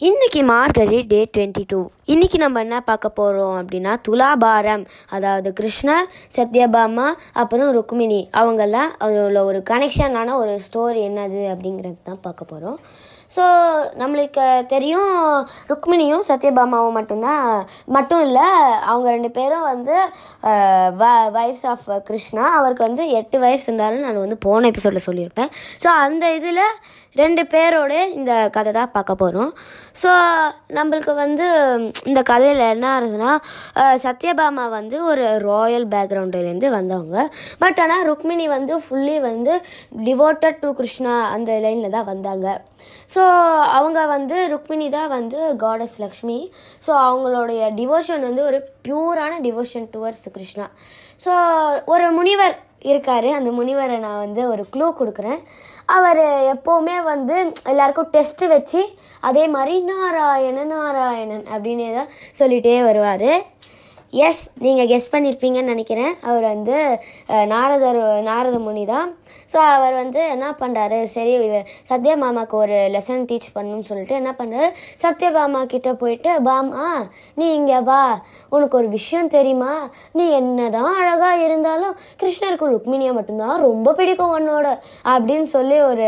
இன்றைக்கி மார்கழி டே 22. இன்றைக்கி நம்ம என்ன பார்க்க போகிறோம் அப்படின்னா துலாபாரம். அதாவது கிருஷ்ணர், சத்யபாமா, அப்புறம் ருக்மிணி அவங்கெல்லாம் அதில் ஒரு கனெக்ஷனான ஒரு ஸ்டோரி என்னது அப்படிங்கிறது தான் பார்க்க போகிறோம். ஸோ நம்மளுக்கு தெரியும், ருக்மிணியும் சத்யபாமாவும் மட்டும் இல்லை, அவங்க 2 பேரும் வைஃப்ஸ் ஆஃப் கிருஷ்ணா. அவருக்கு 8 வயசு இருந்தாலும் நான் போன எபிசோடில் சொல்லியிருப்பேன். ஸோ அந்த இதில் 2 பேரோட இந்த கதை தான் பார்க்க போகிறோம். ஸோ நம்மளுக்கு இந்த கதையில் என்ன ஆகுதுன்னா, சத்யபாமா ஒரு ராயல் பேக்ரவுண்ட்லேருந்து வந்தவங்க. பட் ஆனால் Rukmini fully devoted to Krishna அந்த லைனில் தான் வந்தாங்க. ஸோ அவங்க ருக்மிணி தான் காடஸ் லக்ஷ்மி. ஸோ அவங்களுடைய டிவோஷன் ஒரு பியூரான டிவோஷன் டுவர்ட்ஸ் கிருஷ்ணா. ஸோ ஒரு முனிவர் இருக்கார். அந்த முனிவரை நான் ஒரு க்ளூ கொடுக்குறேன். அவர் எப்போவுமே எல்லாருக்கும் டெஸ்ட்டு வச்சு அதே மாதிரி நாராயணன் அப்படின்னு தான் சொல்லிகிட்டே வருவார். எஸ், நீங்கள் கெஸ் பண்ணியிருப்பீங்கன்னு நினைக்கிறேன். அவர் நாரத முனி தான். ஸோ அவர் என்ன பண்ணுறாரு, சரி சத்யபாமாவுக்கு ஒரு லெசன் டீச் பண்ணணும்னு சொல்லிட்டு என்ன பண்ணுறாரு, சத்யபாமா கிட்டே போயிட்டு, பாமா நீ இங்கே வா, உனக்கு ஒரு விஷயம் தெரியுமா, நீ என்ன தான் அழகாக இருந்தாலும் கிருஷ்ணருக்கு ருக்மிணியை மட்டும்தான் ரொம்ப பிடிக்கும் உன்னோட அப்படின்னு சொல்லி ஒரு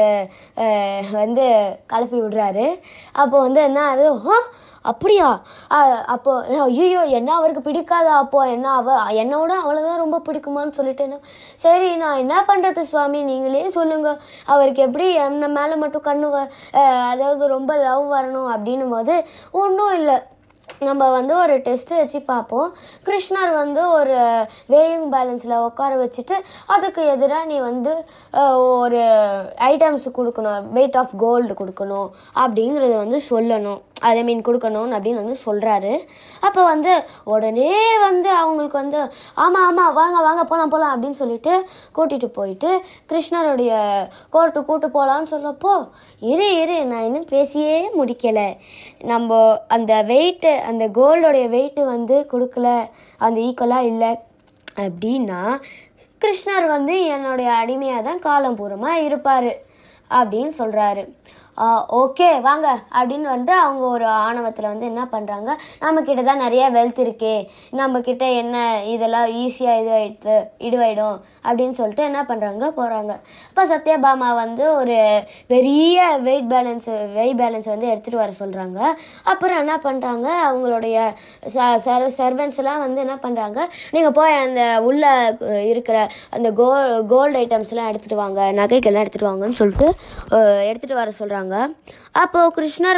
கலப்பி விடுறாரு. அப்போ என்ன ஆகுது, அப்படியா, அப்போ ஐயோ என்ன அவருக்கு பிடிக்காதா, அப்போ என்னோட அவ்வளோதான் ரொம்ப பிடிக்குமான்னு சொல்லிட்டு, சரி நான் என்ன பண்ணுறது சுவாமி, நீங்களே சொல்லுங்கள், அவருக்கு எப்படி என்ன மேலே மட்டும் அதாவது ரொம்ப லவ் வரணும் அப்படின்னும் போது, ஒன்றும் இல்லை, நம்ம ஒரு டெஸ்ட்டு வச்சு பார்ப்போம். கிருஷ்ணர் ஒரு வேயிங் பேலன்ஸில் உட்கார வச்சுட்டு அதுக்கு எதிராக நீ ஒரு ஐட்டம்ஸ் கொடுக்கணும், வெயிட் ஆஃப் கோல்டு கொடுக்கணும் அப்படிங்கிறது சொல்லணும், அதை கொடுக்கணும் அப்படின்னு சொல்கிறாரு. அப்போ உடனே அவங்களுக்கு ஆமாம் வாங்க போகலாம் அப்படின்னு சொல்லிட்டு கூட்டிகிட்டு போயிட்டு கிருஷ்ணருடைய கோர்ட்டு கூட்டு போகலான்னு சொல்லப்போ, இரு நான் இன்னும் பேசியே முடிக்கலை, நம்ம அந்த வெயிட்டு, அந்த கோல்டோடைய வெயிட்டு கொடுக்கல, அந்த ஈக்குவலாக இல்லை அப்படின்னா கிருஷ்ணர் என்னுடைய அடிமையாக தான் காலம் பூரமாக இருப்பார் அப்படின்னு சொல்கிறாரு. ஓகே வாங்க அப்படின்னு அவங்க ஒரு ஆணவத்தில் என்ன பண்ணுறாங்க, நம்மக்கிட்ட தான் நிறைய வெல்த் இருக்கே, நம்மக்கிட்ட என்ன இதெல்லாம் ஈஸியாக இதுவாயிடும் அப்படின்னு சொல்லிட்டு என்ன பண்ணுறாங்க, போகிறாங்க. அப்போ சத்யபாமா ஒரு பெரிய வெயிட் பேலன்ஸ் எடுத்துகிட்டு வர சொல்கிறாங்க. அப்புறம் என்ன பண்ணுறாங்க, அவங்களுடைய சர்வெண்ட்ஸ் எல்லாம் என்ன பண்ணுறாங்க, நீங்கள் போய் அந்த உள்ள இருக்கிற அந்த கோல்டு ஐட்டம்ஸ்லாம் எடுத்துகிட்டு வாங்க, நகைகள்லாம் எடுத்துகிட்டு வாங்கன்னு சொல்லிட்டு எடுத்துகிட்டு வர சொல்கிறாங்க. அப்போது கிருஷ்ணர்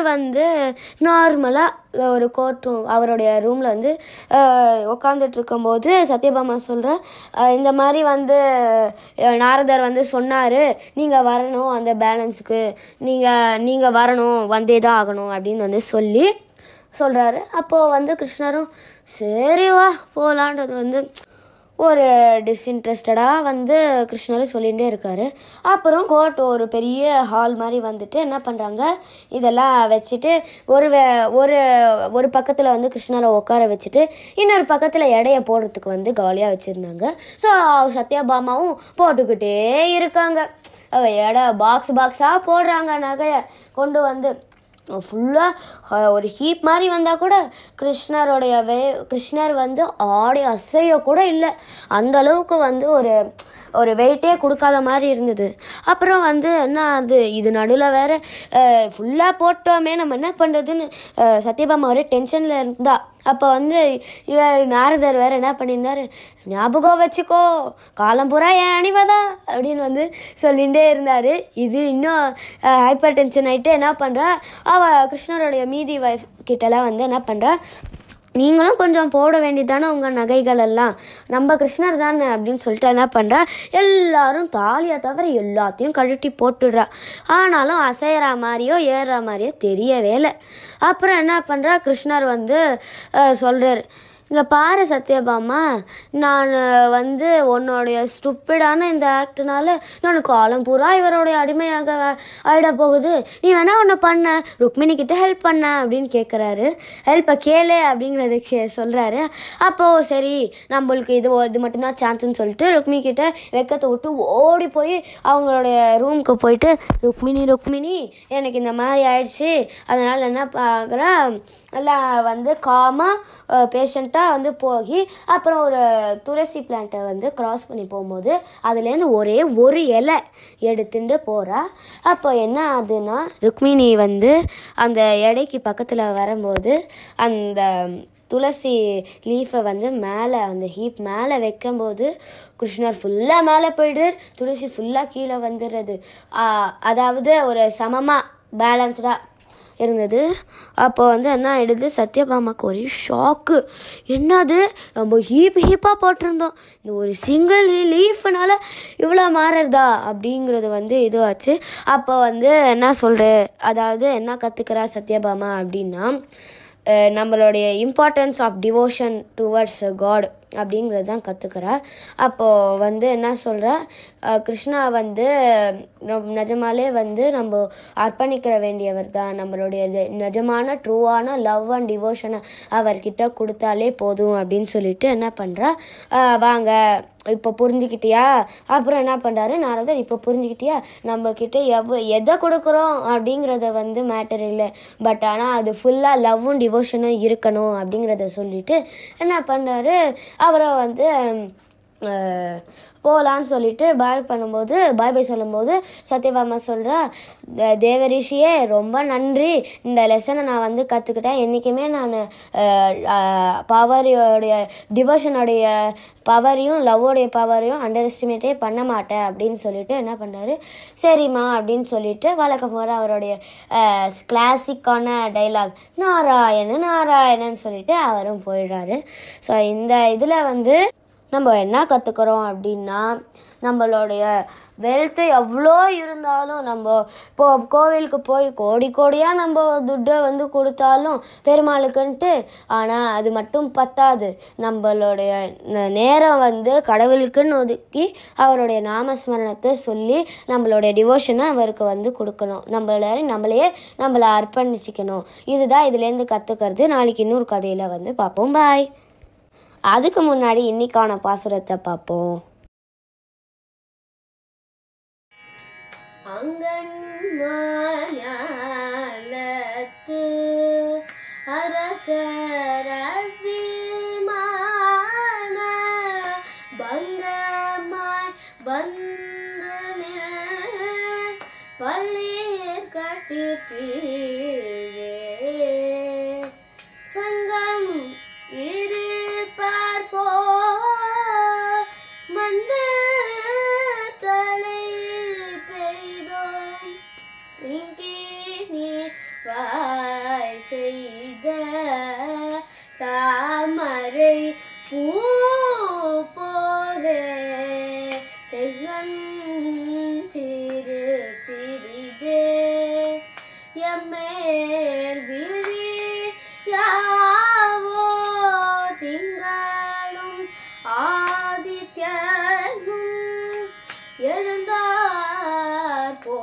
நார்மலாக ஒரு கோர்ட் ரூம், அவருடைய ரூமில் உட்காந்துட்டு இருக்கும்போது சத்யபாமா சொல்கிற, இந்த மாதிரி நாரதர் சொன்னார், நீங்கள் வரணும், அந்த பேலன்ஸுக்கு நீங்கள் வரணும், வந்தே தான் ஆகணும் அப்படின்னு சொல்லி சொல்கிறாரு. அப்போது கிருஷ்ணரும் சரி வா போகலான்றது ஒரு டிஸ்இன்ட்ரெஸ்டடாக கிருஷ்ணரும் சொல்லிகிட்டே இருக்கார். அப்புறம் கோர்ட் ஒரு பெரிய ஹால் மாதிரி என்ன பண்ணுறாங்க, இதெல்லாம் வச்சுட்டு ஒரு பக்கத்தில் கிருஷ்ணரை உட்கார வச்சுட்டு இன்னொரு பக்கத்தில் எடையை போடுறதுக்கு காலியாக வச்சுருந்தாங்க. ஸோ சத்யபாமாவும் போட்டுக்கிட்டே இருக்காங்க, எடை பாக்ஸாக போடுறாங்க, நகையை கொண்டு ஃபுல்லாக ஒரு ஹீப் மாதிரி வந்தால் கூட கிருஷ்ணர் ஆடி அசைய கூட இல்லை, அந்த அளவுக்கு ஒரு வெயிட்டே கொடுக்காத மாதிரி இருந்தது. அப்புறம் என்ன அது, இது நடுவில் வேறு ஃபுல்லாக போட்டோமே, நம்ம என்ன பண்ணுறதுன்னு சத்யபாமா ஒரே டென்ஷனில் இருந்தா. அப்போ இவர் நாரதர் வேறு என்ன பண்ணியிருந்தார், ஞாபகம் வச்சுக்கோ, காலம் பூரா என் அணிவதா அப்படின்னு சொல்லிகிட்டே இருந்தார். இது இன்னும் ஹைப்பர் டென்ஷன் ஆகிட்டு என்ன பண்ணுறா, அவள் கிருஷ்ணருடைய மீதி வைஃப் கிட்டலாம் என்ன பண்ணுறா, நீங்களும் கொஞ்சம் போட வேண்டியதானே உங்கள் நகைகள் எல்லாம், நம்ம கிருஷ்ணர் தானே அப்படின்னு சொல்லிட்டு என்ன பண்ணுறா, எல்லாரும் தாலியை தவிர எல்லாத்தையும் கழட்டி போட்டுடுறா. ஆனாலும் அசைகிற மாதிரியோ ஏறுற மாதிரியோ தெரியவே இல்லை. அப்புறம் என்ன பண்ணுறா, கிருஷ்ணர் சொல்கிறார், இங்கே பாரு சத்யபாமா, நான் வந்து உன்னோடைய ஸ்டூப்பிடான இந்த ஆக்ட்னால நான் காலம் பூரா இவருடைய அடிமையாக ஆகிட போகுது. நீ வேணா ஒன்று பண்ண, ருக்மிணி கிட்ட ஹெல்ப் பண்ண அப்படின்னு கேட்குறாரு. ஹெல்ப்பை கேளு அப்படிங்கிறதுக்கு சொல்கிறாரு. அப்போது சரி நம்மளுக்கு இது மட்டும்தான் சான்ஸ்ன்னு சொல்லிட்டு ருக்மிணி கிட்ட வெக்கத்தை விட்டு ஓடி போய் அவங்களுடைய ரூமுக்கு போயிட்டு, ருக்மிணி எனக்கு இந்த மாதிரி ஆயிடுச்சு, அதனால் என்ன பார்க்குறேன் எல்லாம் வந்து காமாக பேஷண்ட்டாக வந்து போகி அப்புறம் ஒரு துளசி பிளான்ட்டை வந்து க்ராஸ் பண்ணி போகும்போது அதுலேருந்து ஒரே ஒரு இலை எடுத்துட்டு போகிறா. அப்போ என்ன ஆகுதுன்னா, ருக்மிணி வந்து அந்த எடைக்கு பக்கத்தில் வரும்போது அந்த துளசி லீஃபை வந்து மேலே அந்த ஹீப் மேலே வைக்கும்போது கிருஷ்ணர் ஃபுல்லாக மேலே போய்டுறார், துளசி ஃபுல்லாக கீழே வந்துடுறது. அதாவது ஒரு சமமாக பேலன்ஸ்டாக இருந்தது. அப்போ வந்து என்ன ஆகிடுது, சத்யபாமாவுக்கு ஒரே ஷாக்கு. என்னது, நம்ம ஹீப்பாக போட்டிருந்தோம், இந்த ஒரு சிங்கிள் லீஃப்னால இவ்வளோ மாறுறதா அப்படிங்கிறது வந்து இதுவாச்சு. அப்போ வந்து என்ன அதாவது என்ன கற்றுக்கிறா சத்யபாமா அப்படின்னா, நம்மளுடைய importance of devotion towards God அப்படிங்கிறது தான் கற்றுக்கிறா. அப்போது வந்து என்ன சொல்கிறா, கிருஷ்ணா வந்து நிஜமாலே வந்து நம்ம அர்ப்பணிக்கிற வேண்டியவர் தான், நம்மளுடைய நிஜமான ட்ரூவான லவ் அண்ட் டிவோஷனை அவர்கிட்ட கொடுத்தாலே போதும் அப்படின்னு சொல்லிட்டு என்ன பண்ணுறா, வாங்க இப்போ புரிஞ்சுக்கிட்டியா. அப்புறம் என்ன பண்ணுறாரு நாரதர், இப்போ புரிஞ்சுக்கிட்டியா, நம்மக்கிட்ட எதை கொடுக்குறோம் அப்படிங்கிறத வந்து மேட்டர் இல்லை, பட் ஆனால் அது ஃபுல்லாக லவ்வும் டிவோஷனும் இருக்கணும் அப்படிங்கிறத சொல்லிவிட்டு என்ன பண்ணுறாரு, அவரை வந்து போகலான்னு சொல்லிட்டு பாய் பை சொல்லும்போது சத்யபாமா சொல்கிறா, தேவரிஷியே ரொம்ப நன்றி, இந்த லெசனை நான் வந்து கற்றுக்கிட்டேன், என்றைக்குமே நான் பவரோடைய டிவோஷனுடைய பவரையும் லவ்வோடைய பவரையும் அண்டர் எஸ்டிமேட்டே பண்ண மாட்டேன் அப்படின்னு சொல்லிட்டு என்ன பண்ணுறாரு, சரிம்மா அப்படின்னு சொல்லிட்டு வழக்கம் போகிற அவருடைய கிளாசிக்கான டைலாக் நாராயணன் சொல்லிட்டு அவரும் போயிடுறாரு. ஸோ இந்த இதில் வந்து நம்ம என்ன கற்றுக்குறோம் அப்படின்னா, நம்மளுடைய வெல்த்து எவ்வளோ இருந்தாலும் நம்ம கோவிலுக்கு போய் கோடியாக நம்ம துட்டை வந்து கொடுத்தாலும் பெருமாளுக்குன்ட்டு, ஆனால் அது மட்டும் பத்தாது, நம்மளுடைய நேரம் வந்து கடவுளுக்குன்னு ஒதுக்கி அவருடைய நாமஸ்மரணத்தை சொல்லி நம்மளுடைய டிவோஷனை அவருக்கு வந்து கொடுக்கணும், நம்மளை அர்ப்பணிச்சிக்கணும். இதுதான் இதுலேருந்து கற்றுக்கிறது. நாளைக்கு இன்னொரு கதையில் வந்து பார்ப்போம். பாய். அதுக்கு முன்னாடி இன்னைக்கான பாசுரத்தை பார்ப்போம். அங்கன்மாயாலத்து அரசரவிமான பங்கமாய் பந்தமில் பள்ளீர் கட்டிற்கீழே சங்கம் செய்த தாமரை பூ போலே செங்கன் சிறு சிறிதே எம்மேல் விழி யாவோ திங்களும் ஆதித்யனும் எழுந்தார் போ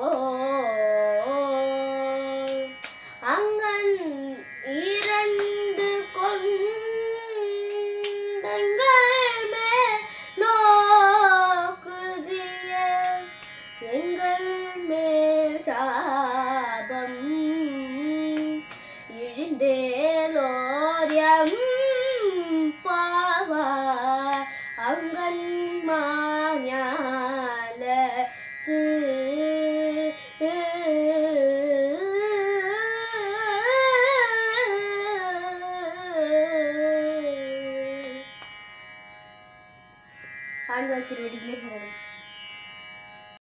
ஆண்கள் திருவடிகளே சரணம்.